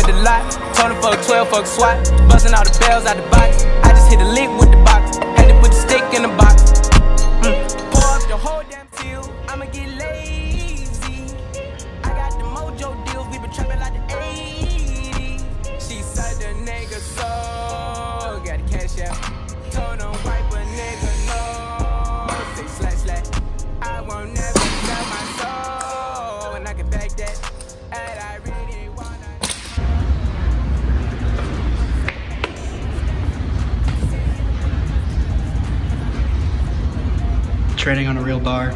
the lot. Told him fuck 12, fuck SWAT. Busting all the bells out the box. I just hit a lick with the box. Had to put the stick in the box. Pour up the whole damn field. I'ma get lazy. I got the mojo deals. We been trapping like the 80s. She said the nigga so. Got the cash out. Told him wipe a nigga no. Say slash slash. I won't never sell my soul. And I can back that. And I really wanna. Training on a real bar.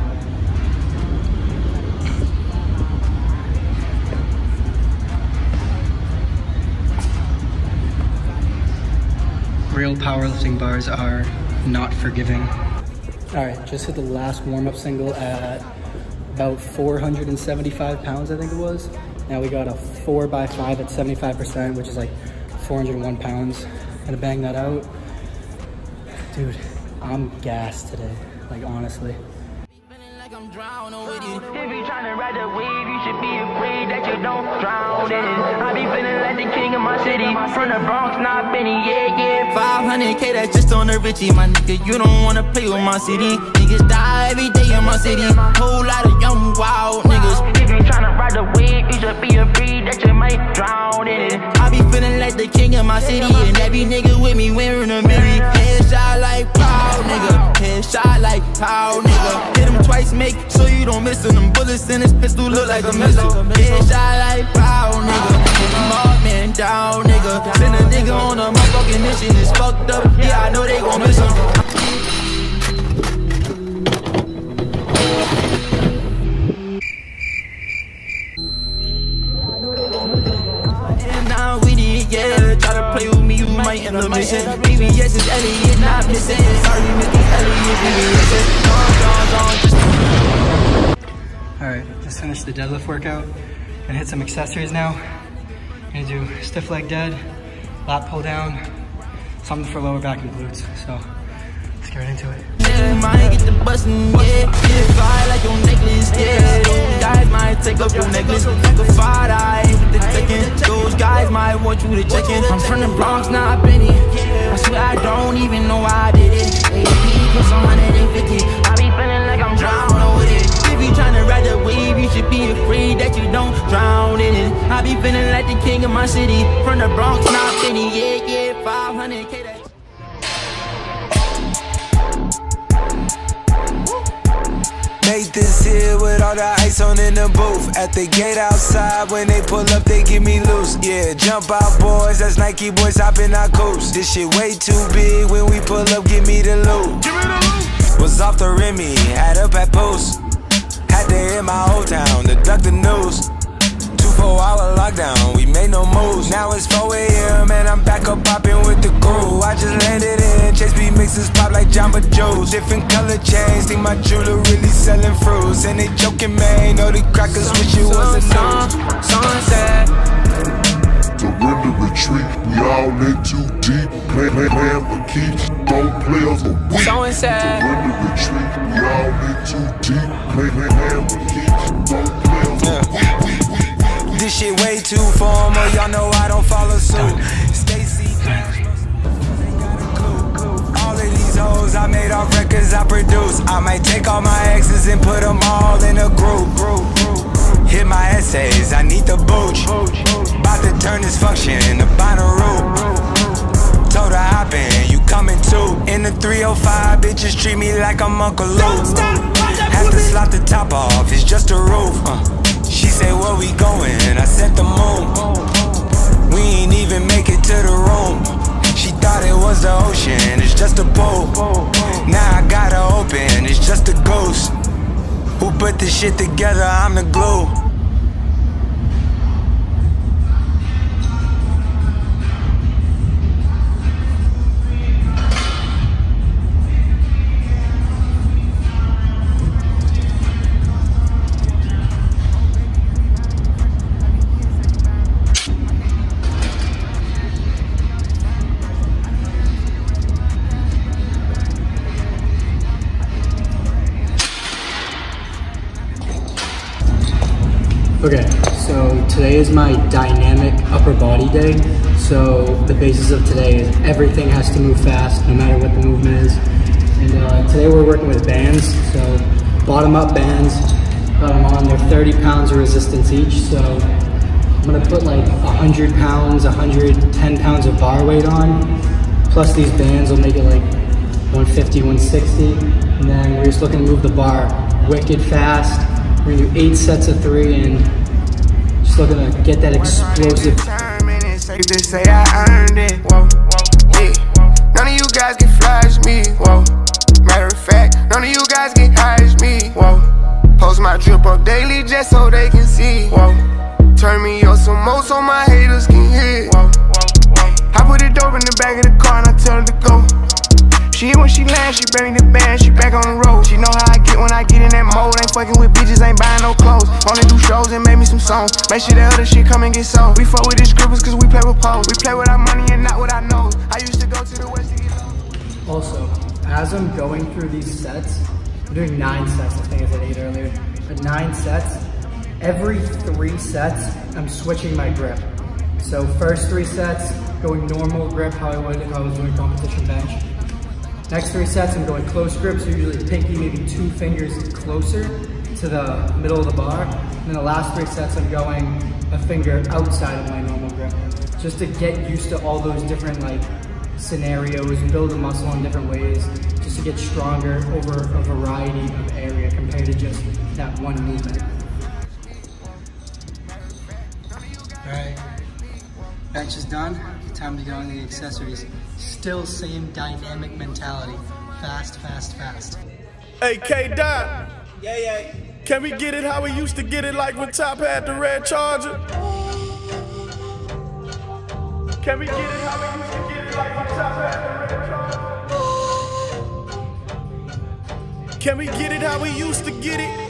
Real powerlifting bars are not forgiving. All right, just hit the last warm-up single at about 475 pounds, I think it was. Now we got a 4x5 at 75%, which is like 401 pounds. Gonna bang that out. Dude, I'm gassed today, like honestly. I'm drowning with you. If you tryna ride the wave, you should be afraid that you don't drown in it. I be feeling like the king of my city. From the Bronx, not Benny, yeah. 500K, that's just on the Richie. My nigga, you don't wanna play with my city. Niggas die every day in my city. Whole lot of young, wild niggas. If you tryna ride the wave, you should be afraid that you might drown in it. I be feeling like the king of my city. And every nigga with me wearing a mirror. Headshot like proud nigga. Headshot like proud nigga. Hit him twice, make sure you don't miss him. Them bullets in his pistol look like a missile. Headshot like proud nigga. Put them all man down nigga. Send a nigga on a motherfucking mission. It's fucked up. Yeah, I know they gon' miss him. And now we did, yeah. Try to play with me, you might end up missing. BBS is Elliot, not missing. Sorry, Mr. Elliot, BBS is Alright, just finished the deadlift workout. Gonna hit some accessories now. Gonna do stiff leg dead, lat pull down, something for lower back and glutes. So let's get right into it. Yeah, might get the bustin', yeah. Get it fly like your necklace, yeah. Those guys might take up your necklace. Like a 5-eye with the chicken. Those guys might want you to check in. I'm from the Bronx, not Benny. I swear I don't even know why I did it. AP plus 150. I be feeling like I'm drowning with it. If you tryna ride the wave, you should be afraid that you don't drown in it. I be feeling like the king of my city. From the Bronx, not Benny, yeah. 500K. Made this here with all the ice on in the booth. At the gate outside, when they pull up, they get me loose. Yeah, jump out, boys, that's Nike boys hopping our coast. This shit way too big, when we pull up, give me the loot. Was off the Remy, had up at post. Had to hit my old town to duck the news. 2-4-hour lockdown, we made no moves. Now it's 4 AM and I'm back up popping with the crew. I just landed in, Chase B mixes pop like Jamba Joe's. Different color chains, think my jeweler really selling fruits. And they joking, man, know the crackers wish it was a news. Sunset. Surrender, retreat, we all in too deep. Plan for keeps, don't play us a week. Sunset. Surrender, retreat, we all in too deep. Plan for keeps, don't play us a week. This shit way too formal, y'all know I don't follow suit. Stacy, all of these hoes I made off records I produce. I might take all my exes and put them all in a group. Hit my essays, I need the booch. About to turn this function into binary. Told her hop in, you coming too. In the 305, bitches treat me like I'm Uncle Luke. Have to slot the top off, it's just a roof. She said, where we going? I said the moon. We ain't even make it to the room. She thought it was the ocean, it's just a pool. Now I gotta open, it's just a ghost. Who put this shit together? I'm the glue. Okay, so today is my dynamic upper body day. So the basis of today is everything has to move fast, no matter what the movement is. And today we're working with bands, so bottom up bands. Got them on, they're 30 pounds of resistance each. So I'm gonna put like 100 pounds, 110 pounds of bar weight on. Plus these bands will make it like 150, 160. And then we're just looking to move the bar wicked fast. We're gonna do 8 sets of 3 and just looking to get that explosive. It's safe to say I earned it. Whoa, yeah. None of you guys can flash me. Whoa. Matter of fact, none of you guys can hide me. Whoa. Post my drip up daily just so they can see. Whoa. Turn me up some more so my haters can hear. Whoa. I put it dope in the back of the car and I tell her to go. She when she lands, she bring the band, she back on the road. She know how I get when I get in that mode. Ain't fucking with bitches, ain't buying no clothes. Only do shows and make me some songs. Make sure that other shit come and get sold. We fuck with these scribbles cause we play with poles. We play with our money and not with our nose. I used to go to the west to get home. Also, as I'm going through these sets, I'm doing 9 sets, I think I said 8 earlier. But 9 sets, every 3 sets, I'm switching my grip. So first 3 sets, going normal grip, how I would if I was doing competition bench. Next 3 sets, I'm going close grip, so usually pinky, maybe 2 fingers closer to the middle of the bar. And then the last 3 sets, I'm going a finger outside of my normal grip, just to get used to all those different like scenarios, build the muscle in different ways, just to get stronger over a variety of area compared to just that one movement. All right, bench is done. Time to go on the accessories. Still same dynamic mentality. Fast, fast, fast. Hey, K-Dot. Yeah. Can we get it how we used to get it, like when Top had the red Charger? Can we get it how we used to get it, like when Top had the red Charger? Can we get it how we used to get it?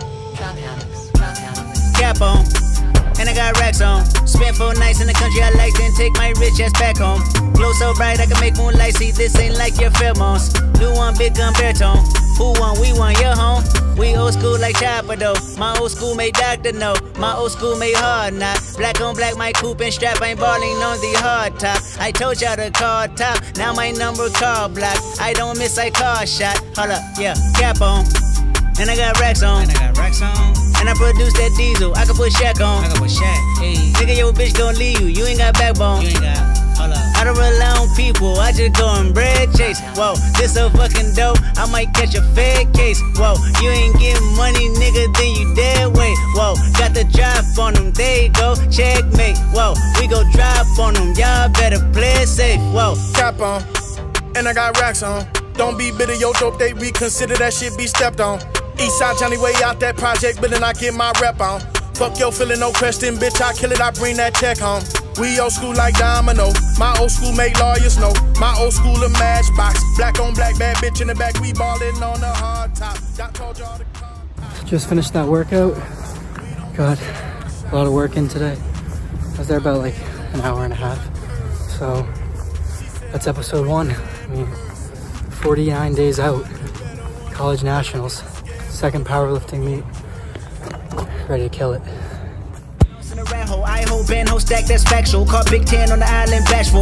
Cap on. And I got racks on. Spent 4 nights in the country I like, then take my rich ass back home. Glow so bright I can make moonlight see. This ain't like your pheromones. New one, big gun, baritone. Who won? We won, your home. We old school like Chopper though. My old school made Dr. No. My old school made hard knock. Black on black, my coupe and strap. Ain't balling on the hard top. I told y'all to call top. Now my number call block. I don't miss, I call shot. Hold up, yeah, cap on. And I got racks on. And I produce that diesel. I can put Shaq on. Hey. Nigga, your bitch gon' leave you. You ain't got backbone. I don't rely on people. I just go and bread chase. Whoa, this so fucking dope. I might catch a fed case. Whoa, you ain't getting money, nigga, then you dead weight. Whoa, got the drop on them. There you go, checkmate. Whoa, we go drop on them. Y'all better play it safe. Whoa, Cap on. And I got racks on. Don't be bitter, yo dope, they reconsider that shit be stepped on. Eastside Johnny way out that project, but then I get my rep on. Fuck your feeling, no question, bitch, I kill it, I bring that check home. We old school like Domino, my old school make lawyers know. My old school a matchbox, black on black, bad bitch in the back, we ballin' on the hard top. Just finished that workout. Got a lot of work in today. I was there about like an hour and a half. So that's episode 1. I mean, 49 days out. College Nationals. 2nd powerlifting meet. Ready to kill it. I hold band, hold stack, that's factual. Caught Big 10 on the island, bashful.